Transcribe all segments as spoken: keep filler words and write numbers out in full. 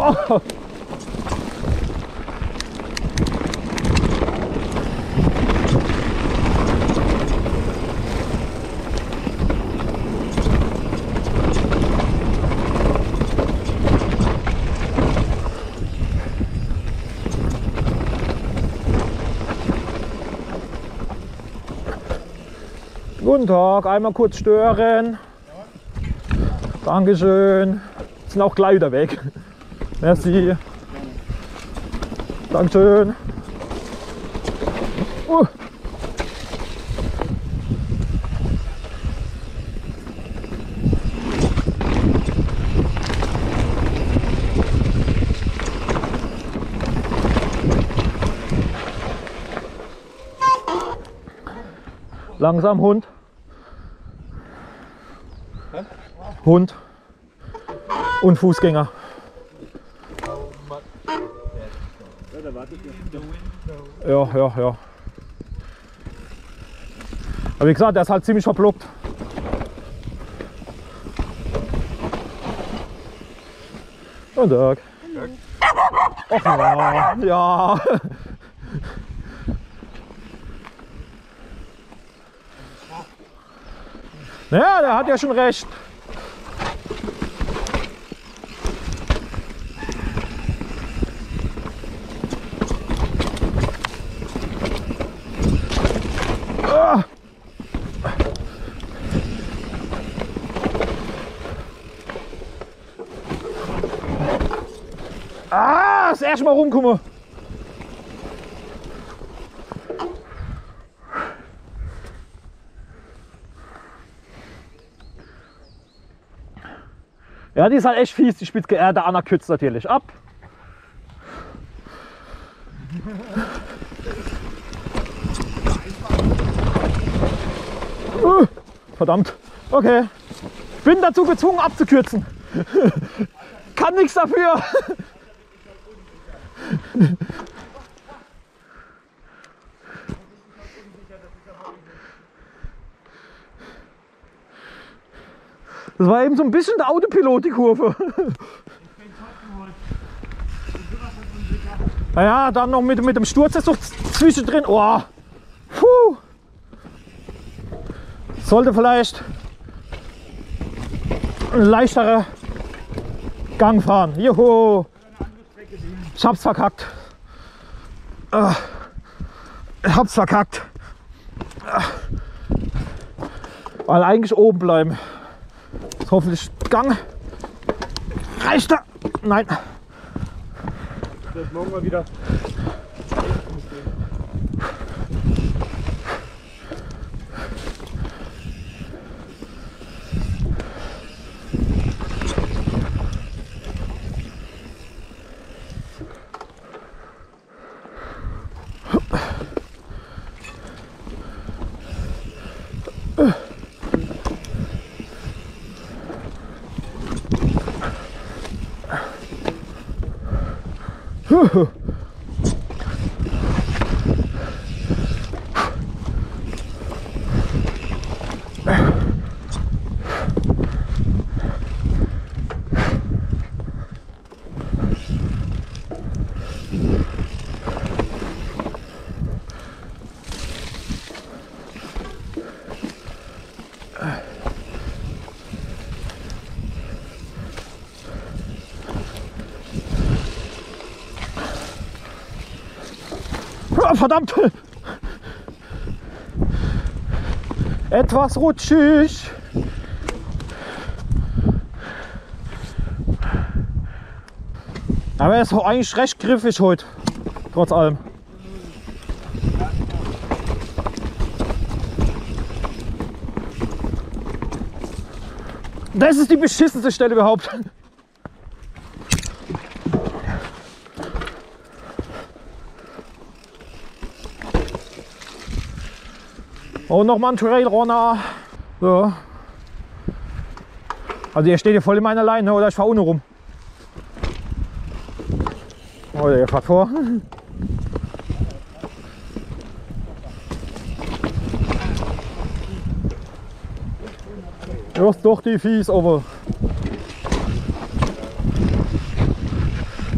Oh. Guten Tag, einmal kurz stören. Dankeschön. Sind auch gleich wieder weg. Merci. Dankeschön. Uh. Langsam, Hund. Hä? Hund und Fußgänger. Ja, ja, ja. Aber wie gesagt, der ist halt ziemlich verblockt. Guten Tag. Ach ja, ja. Ja, der hat ja schon recht. Ah, ah das erste Mal rumkommen. Ja, die ist halt echt fies, die Spitzke. Äh, der Anna kürzt natürlich ab. Uh, verdammt. Okay. Ich bin dazu gezwungen abzukürzen. Kann nichts dafür. Das war eben so ein bisschen der Autopilot, die Kurve. Naja, dann noch mit, mit dem Sturz ist doch zwischendrin. Oh. Puh. Sollte vielleicht ein leichterer Gang fahren. Juhu. Ich hab's verkackt. Ich hab's verkackt. Weil eigentlich oben bleiben. Hoffentlich Gang. Reicht da? Nein. Das morgen mal wieder. Verdammt! Etwas rutschig. Aber er ist eigentlich recht griffig heute, trotz allem. Das ist die beschissenste Stelle überhaupt. Und nochmal ein Trailrunner. So. Also ihr steht hier voll in meiner Leine, oder ich fahre ohne rum. Oder ihr fahrt vor. Du hast doch die Fies, aber.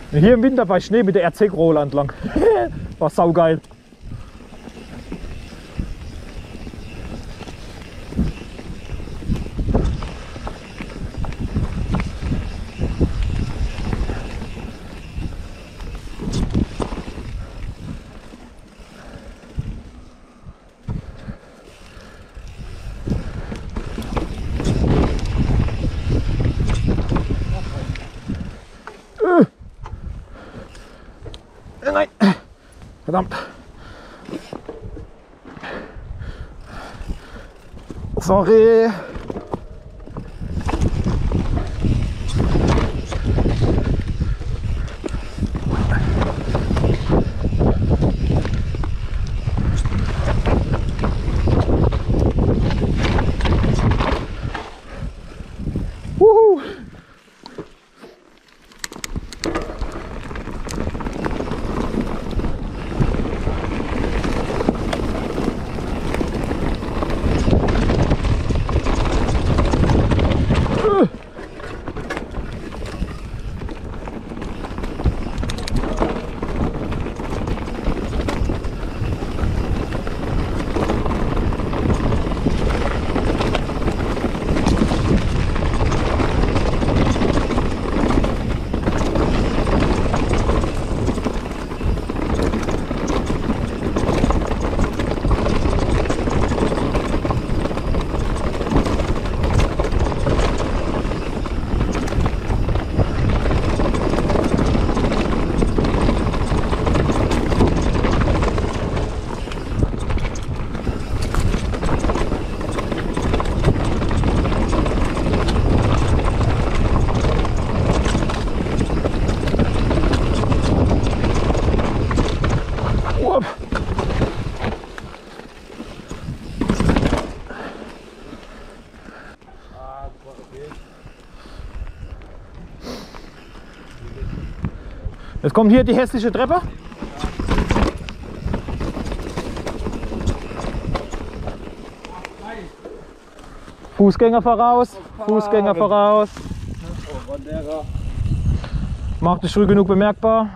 Hier im Winter bei Schnee mit der R C-Roller entlang. War saugeil. Nein, verdammt. Sorry. Wuhu. Jetzt kommt hier die hässliche Treppe. Fußgänger voraus, Fußgänger voraus. Macht dich früh genug bemerkbar.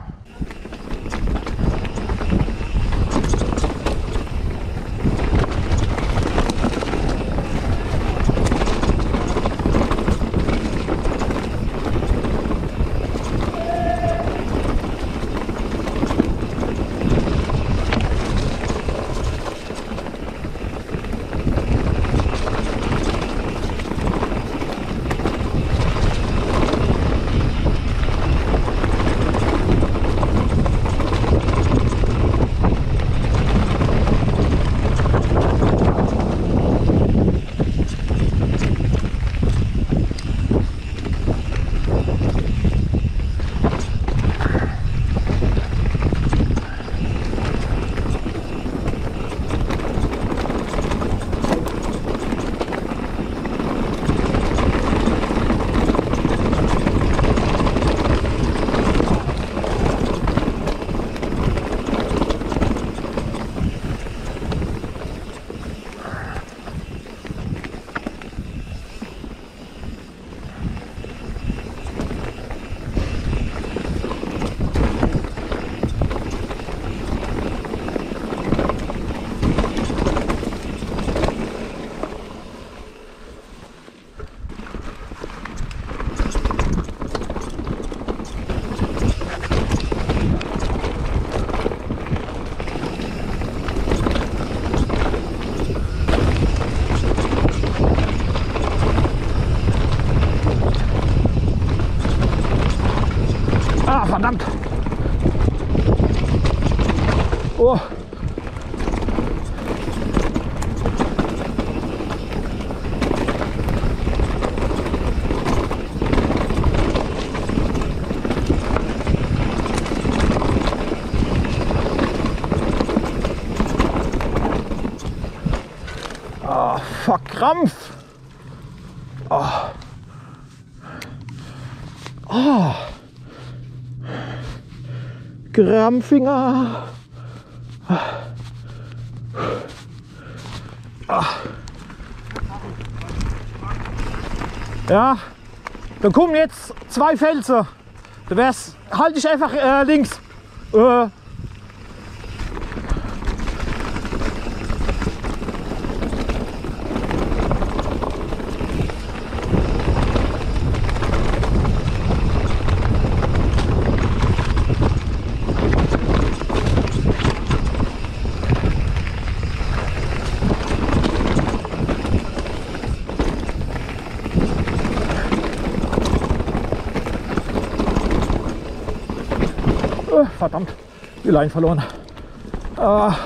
Ah, verdammt! Oh! Ah, fuck, Krampf! Ah! Ah! Krampfinger. Ja, da kommen jetzt zwei Felsen Da wär's. Halt dich einfach äh, links. Äh, Verdammt, die Leine verloren. Ah,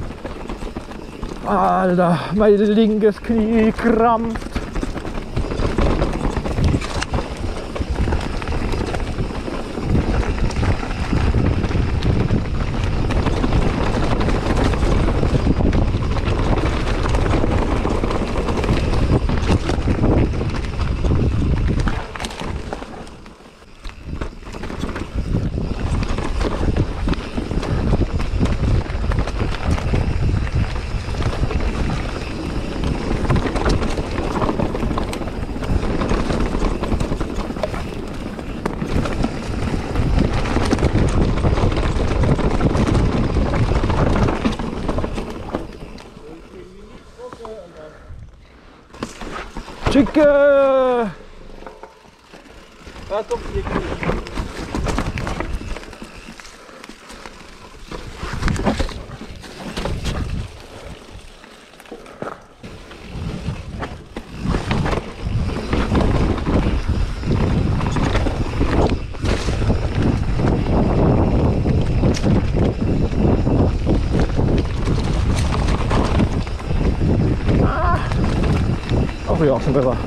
Alter, mein linkes Knie krampft. Schicke! Ja, doch, Ach ja, schon besser.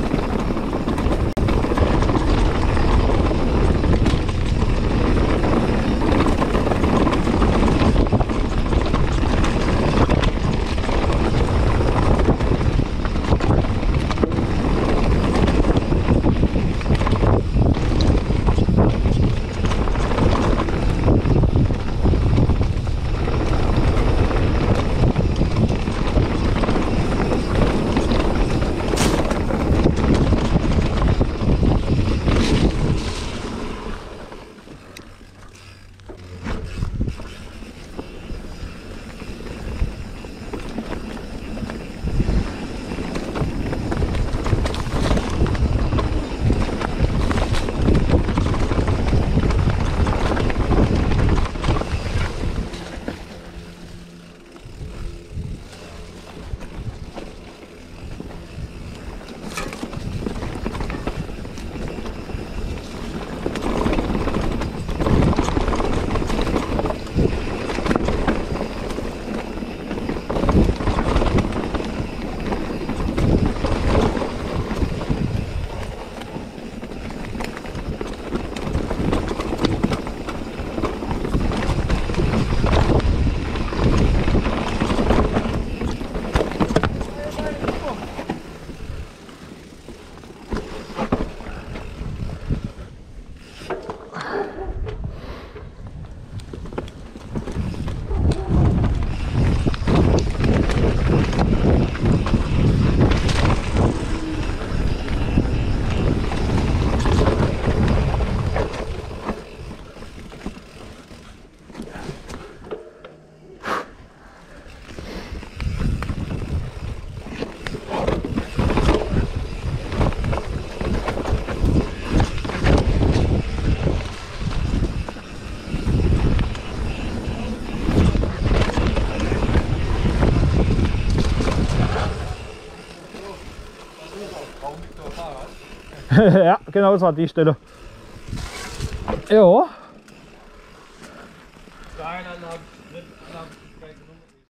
Ja, genau, das war die Stelle. Ja. Zweieinhalb